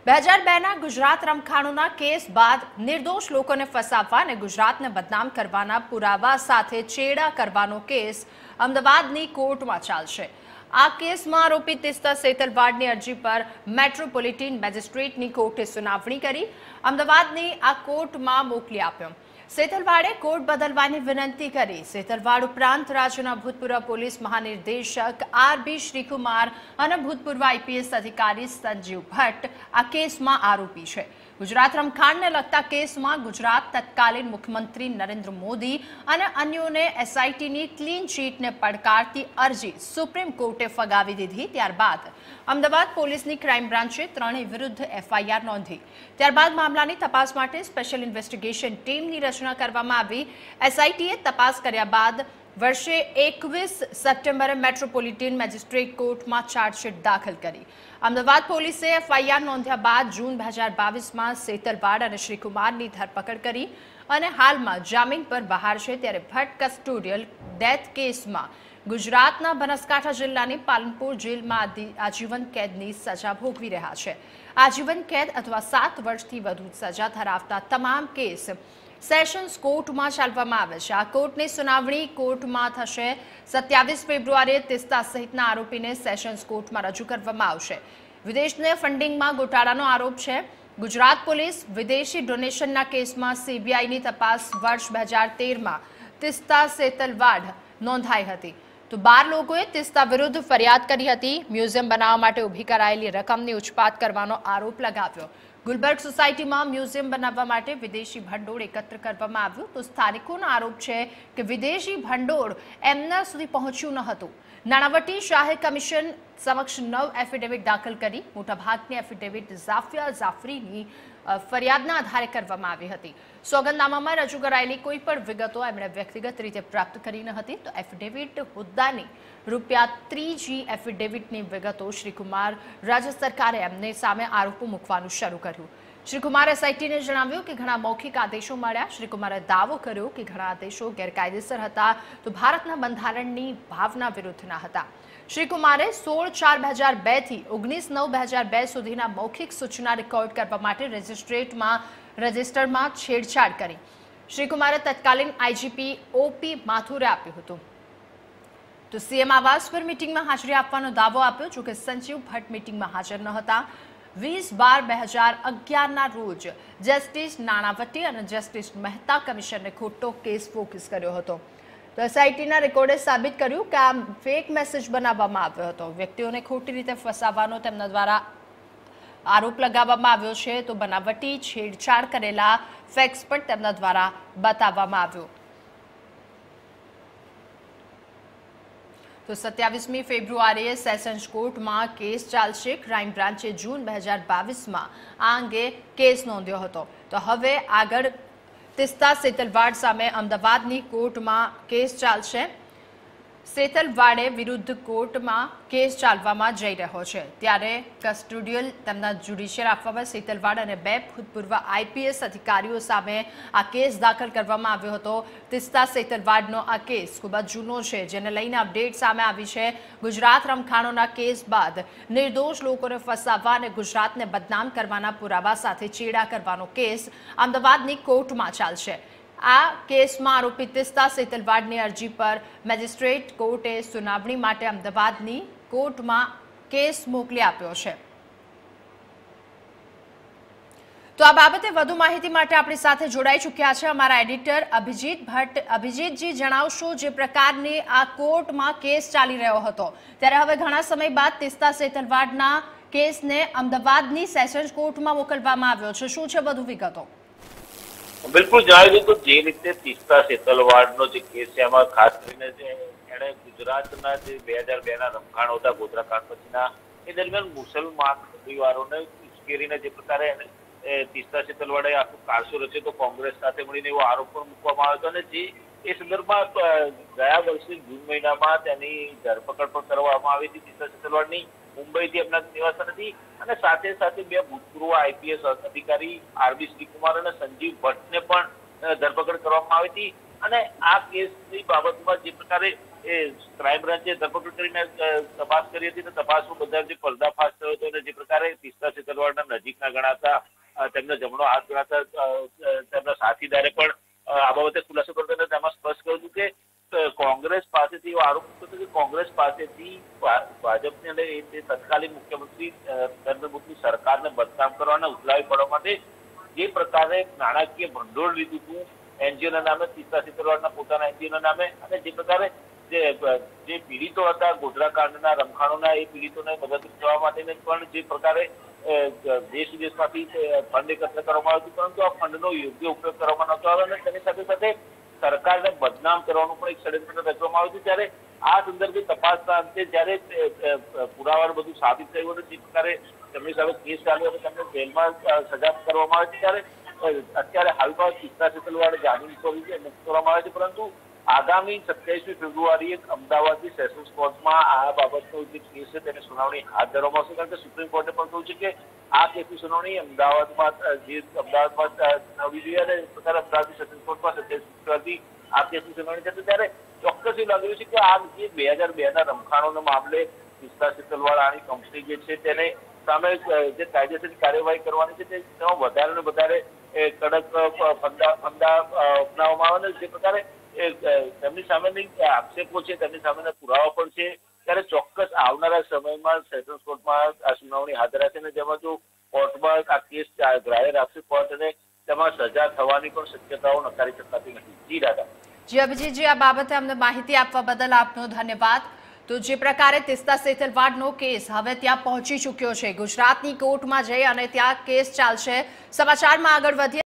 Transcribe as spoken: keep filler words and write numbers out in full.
બે હજાર બે ના ગુજરાત રમખાણોના કેસ બાદ નિર્દોષ લોકોને ફસાવવા અને ગુજરાતને બદનામ કરવાના પુરાવા સાથે ચેડા કરવાનો કેસ અમદાવાદની કોર્ટમાં ચાલશે। આ કેસમાં આરોપી તિસ્તા સેતલવાડની અરજી પર મેટ્રોપોલિટન મેજિસ્ટ્રેટની કોર્ટે સુનાવણી કરી અમદાવાદની આ કોર્ટમાં મોકલી આપ્યો। સેતલવાડે કોર્ટ બદલવાની વિનંતી કરી। સેતલવાડ ઉપરાંત રાજ્યના ભૂતપૂર્વ પોલીસ મહાનિર્દેશક આર બી શ્રીકુમાર અને ભૂતપૂર્વ આઈપીએસ અધિકારી સંજીવ ભટ્ટ આ કેસમાં આરોપી છે। ગુજરાત રમખાણને લગતા કેસમાં ગુજરાત તત્કાલીન મુખ્યમંત્રી નરેન્દ્ર મોદી અને અન્યોને એસઆઈટીની ક્લીન ચીટને પડકારતી અરજી સુપ્રીમ કોર્ટે ફગાવી દીધી। ત્યારબાદ અમદાવાદ પોલીસની ક્રાઇમ બ્રાન્ચે ત્રણેય વિરુદ્ધ એફઆઈઆર નોંધી। ત્યારબાદ મામલાની તપાસ માટે સ્પેશિયલ ઇન્વેસ્ટિગેશન ટીમની રચના કરવામાં આવી। એસઆઈટીએ તપાસ કર્યા બાદ વર્ષે એકવીસ સપ્ટેમ્બરે મેટ્રોપોલિટન મેજિસ્ટ્રેટ કોર્ટમાં ચાર્જશીટ દાખલ કરી। અમદાવાદ પોલીસે એફઆઈઆર નોંધ્યા બાદ જૂન બે હજાર બાવીસમાં સેતલવાડ અને શ્રીકુમારની ધરપકડ કરી અને હાલમાં જામીન પર બહાર છે। ત્યારે ભટ્ટ કસ્ટોડિયલ ડેથ કેસમાં ગુજરાતના બનાસકાંઠા જિલ્લાની પાલનપુર જેલમાં આજીવન કેદની સજા ભોગવી રહ્યા છે। આજીવન કેદ અથવા સાત વર્ષથી વધુ સજા ધરાવતા તમામ કેસ સેશન્સ કોર્ટમાં ચાલવામાં આવે છે। આ કોર્ટની સુનાવણી કોર્ટમાં થશે। સત્યાવીસ ફેબ્રુઆરીએ તિસ્તા સહિતના આરોપીને સેશન્સ કોર્ટમાં રજૂ કરવામાં આવશે। વિદેશને ફંડિંગમાં ગોટાળાનો આરોપ છે। ગુજરાત પોલીસ વિદેશી ડોનેશનના કેસમાં સીબીઆઈની તપાસ વર્ષ બે હજાર તેરમાં તિસ્તા સેતલવાડ નોંધાઈ હતી તો બાર લોકોએ તિસ્તા વિરુદ્ધ ફરિયાદ કરી હતી। મ્યુઝિયમ બનાવવા માટે ઊભી કરાયેલી રકમની ઉચપાત કરવાનો આરોપ લગાવ્યો। ગુલબર્ગ સોસાયટીમાં મ્યુઝિયમ બનાવવા માટે વિદેશી ભંડોળ એકત્ર કરવામાં આવ્યું તો સ્થાનિકોનો આરોપ છે કે વિદેશી ભંડોળ એમના સુધી પહોંચ્યું ન હતું। નાણાવટી શાહે કમિશન સમક્ષ નવ એફિડેવિટ દાખલ કરી। મોટાભાગની એફિડેવિટ ઝાફિયા જાફરીની ફરિયાદના આધારે કરવામાં આવી હતી। સોગંદનામામાં રજૂ કરાયેલી કોઈ પણ વિગતો એમણે વ્યક્તિગત રીતે પ્રાપ્ત કરી ન હતી તો એફિડેવિટ હોદ્દાની રૂપિયા ત્રીજી એફિડેવિટની વિગતો શ્રીકુમાર રાજ્ય સરકારે એમને સામે આરોપો મૂકવાનું શરૂ કર્યું। શ્રીકુમારે એસઆઈટીને જણાવ્યું કે ઘણા મૌખિક આદેશો મળ્યા। શ્રીકુમારે દાવો કર્યો કે ઘણા આદેશો ગેરકાયદેસર હતા તો ભારતના બંધારણની ભાવના વિરુદ્ધના હતા। શ્રીકુમારે સોળ ચાર બે હજાર બે થી ઓગણીસ નવ બે હજાર બે સુધીના મૌખિક સૂચના રેકોર્ડ કરવા માટે રજિસ્ટ્રેટમાં રજિસ્ટરમાં છેડછાડ કરી। શ્રીકુમારે તત્કાલીન આઈજીપી ઓપી માથુરે આપ્યું હતું તો સીએમ આવાસ પર મીટિંગમાં હાજરી આપવાનો દાવો આપ્યો। જોકે સંજીવ ભટ્ટ મીટિંગમાં હાજર ન હતા। વીસ બાર બે હજાર અગિયારના રોજ જસ્ટિસ નાણાવટી અને જસ્ટિસ મહેતા કમિશનને ખોટો કેસ ફોકસ કર્યો હતો તો એસઆઈટીના રેકોર્ડે સાબિત કર્યું કે આ ફેક મેસેજ બનાવવામાં આવ્યો હતો। વ્યક્તિઓને ખોટી રીતે ફસાવવાનો તેમના દ્વારા આરોપ લગાવવામાં આવ્યો છે તો બનાવટી છેડછાડ કરેલા ફેક્સ પણ તેમના દ્વારા બતાવવામાં આવ્યો। તો સત્યાવીસમી ફેબ્રુઆરીએ સેશન્સ કોર્ટમાં કેસ ચાલશે। ક્રાઇમ બ્રાન્ચે જૂન બે હજાર બાવીસમાં આ અંગે કેસ નોંધ્યો હતો તો હવે આગળ તિસ્તા સેતલવાડ સામે અમદાવાદની કોર્ટમાં કેસ ચાલશે। સેતલવાડે વિરુદ્ધ કોર્ટમાં કેસ ચાલવામાં જઈ રહ્યો છે ત્યારે કસ્ટોડિયલ તેમના જ્યુડિશિયલ આપવામાં સેતલવાડ અને બે ભૂતપૂર્વ આઈપીએસ અધિકારીઓ સામે આ કેસ દાખલ કરવામાં આવ્યો હતો। તિસ્તા સેતલવાડનો આ કેસ ખૂબ જ જૂનો છે જેને લઈને અપડેટ સામે આવી છે। ગુજરાત રમખાણોના કેસ બાદ નિર્દોષ લોકોને ફસાવવા અને ગુજરાતને બદનામ કરવાના પુરાવા સાથે ચેડા કરવાનો કેસ અમદાવાદની કોર્ટમાં ચાલશે। આ કેસમાં આરોપી તિસ્તા સેતલવાડની અરજી પર મેજિસ્ટ્રેટ કોર્ટે સુનાવણી માટે અમદાવાદની કોર્ટમાં કેસ મોકલી આપ્યો છે। તો આ બાબતે વધુ માહિતી માટે આપણી સાથે જોડાઈ ચૂક્યા છે અમારા એડિટર અભિજીત ભટ્ટ। અભિજીતજી, જણાવશો જે પ્રકારની આ કોર્ટમાં કેસ ચાલી રહ્યો હતો ત્યારે હવે ઘણા સમય બાદ તિસ્તા સેતલવાડના કેસને અમદાવાદની સેશન્સ કોર્ટમાં મોકલવામાં આવ્યો છે, શું છે વધુ વિગતો? બિલકુલ જણાવી દઉં તો જે રીતે તિસ્તા સેતલવાડનો જે કેસ છે એમાં ખાસ કરીને જે એણે ગુજરાતના જે બે હજાર બે ના રમખાણ હતા ગોધરા કાંડ પછીના એ દરમિયાન મુસલમાન પરિવારોને ઉશ્કેરીને જે પ્રકારે તિસ્તા સેતલવાડે આખું કારસો રચ્યો તો કોંગ્રેસ સાથે મળીને એવો આરોપ પણ મૂકવામાં આવ્યો હતો અને જે એ સંદર્ભમાં ગયા વર્ષે જૂન મહિનામાં તેની ધરપકડ પણ કરવામાં આવી હતી તિસ્તા સેતલવાડની મુંબઈથી એમના નિવાસસ્થાનેથી અને સાથે સાથે બે ભૂતપૂર્વ આઈપીએસ અધિકારી આર બી શ્રીકુમાર અને સંજીવ ભટ્ટને પણ ધરપકડ કરવામાં આવી હતી અને આ કેસની બાબતમાં જે પ્રકારે એ ક્રાઇમ બ્રાન્ચે ધરપકડ કરીને તપાસ કરી હતી. તપાસમાં બધા જે પર્દાફાશ થયો હતો અને જે પ્રકારે તીસ્તા સેતરવાડના નજીકના ગણાતા તેમનો જમણો હાથ ગણાતા તેમના સાથીદારે પણ આ બાબતે ખુલાસો કરતો અને તેમાં સ્પષ્ટ કહ્યું હતું કે કોંગ્રેસ પાસેથી એવો આરોપ હતો કે કોંગ્રેસ પાસેથી ભાજપને અને તત્કાલીન મુખ્યમંત્રી નરેન્દ્ર મોદીની સરકારને બદનામ કરવાના ઉથલાવી પડવા માટે જે પ્રકારે નાણાકીય ભંડોળ લીધું હતું એનજીઓના નામે, તીસ્તા સેતરવાડના પોતાના એનજીઓના નામે, અને જે પ્રકારે જે જે પીડિતો હતા ગોધરા કાંડના રમખાણોના એ પીડિતોને મદદ કરવા માટે પણ જે પ્રકારે દેશ વિદેશમાંથી ફંડ એકત્ર કરવામાં આવ્યું હતું, પરંતુ આ ફંડનો યોગ્ય ઉપયોગ કરવામાં નહોતો આવ્યો અને તેની સાથે સાથે સરકારને બદનામ કરવાનું પણ એક ષડયંત્ર રચવામાં આવ્યું હતું. ત્યારે આ સંદર્ભે તપાસના અંતે જયારે પુરાવા બધું સાબિત થયું અને જે પ્રકારે તેમની સામે કેસ ચાલ્યો અને તેમને જેલમાં સજા કરવામાં આવે છે, ત્યારે અત્યારે હાલમાં તીસ્તા સેતરવાડ જામીન પર મુક્ત કરવામાં આવે છે. પરંતુ આગામી સત્યાવીસમી ફેબ્રુઆરીએ અમદાવાદની સેશન્સ કોર્ટમાં આ બાબતનો જે કેસ છે તેની સુનાવણી હાથ ધરવામાં આવશે, કારણ કે સુપ્રીમ કોર્ટે પણ કહ્યું છે કે આ કેસની સુનાવણી અમદાવાદમાં જે અમદાવાદમાં થવી જોઈએ અને પ્રકારે અમદાવાદની સેશન્સ કોર્ટમાં સત્યાવીસ ફેબ્રુઆરીથી આ કેસની સુનાવણી થશે. ત્યારે ચોક્કસ એવું લાગી રહ્યું છે કે આ જે બે હજાર બે ના રમખાણોના મામલે તીસ્તા સેતરવાડ આની કંપની જે છે તેને સામે જે કાયદેસરની કાર્યવાહી કરવાની છે તે તેમાં વધારે ને વધારે કડક ફંદા ફંદા અપનાવવામાં આવે ને જે પ્રકારે તેમની સામેની આક્ષેપો છે, તેમની સામેના પુરાવા પણ છે, ત્યારે ચોક્કસ આવનારા સમયમાં સેશન્સ કોર્ટમાં આ સુનાવણી હાથ ધરાશે અને જેમાં જો કોર્ટમાં આ કેસ ગ્રાહ્ય રાખશે કોર્ટ અને તેમાં સજા થવાની પણ શક્યતાઓ નકારી શકાતી નથી. જી દાદા. જી અભિજીતજી, આ બાબતે અમને માહિતી આપવા બદલ આપનો ધન્યવાદ. તો જે પ્રકારે તીસ્તા સેતરવાડનો કેસ હવે ત્યાં પહોંચી ચૂક્યો છે, ગુજરાતની કોર્ટમાં જઈ અને ત્યાં કેસ ચાલશે. સમાચારમાં આગળ વધીએ.